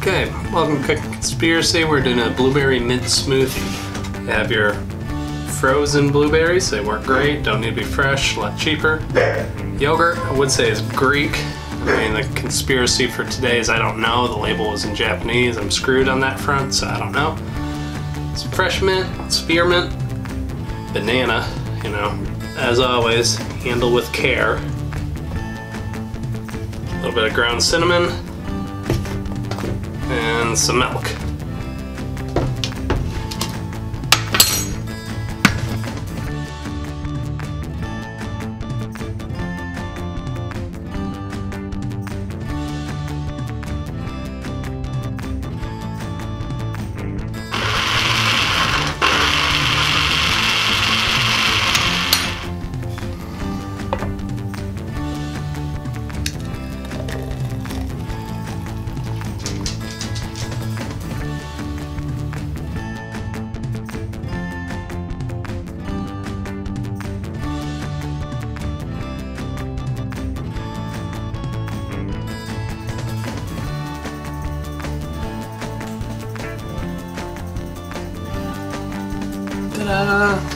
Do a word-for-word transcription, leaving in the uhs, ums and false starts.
Okay, welcome to Cook Conspiracy. We're doing a blueberry mint smoothie. You have your frozen blueberries. They work great, don't need to be fresh, a lot cheaper. Yogurt, I would say, is Greek. I mean, the conspiracy for today is I don't know. The label is in Japanese. I'm screwed on that front, so I don't know. Some fresh mint, spearmint, banana, you know, as always, handle with care. A little bit of ground cinnamon, and some milk. Ta-da!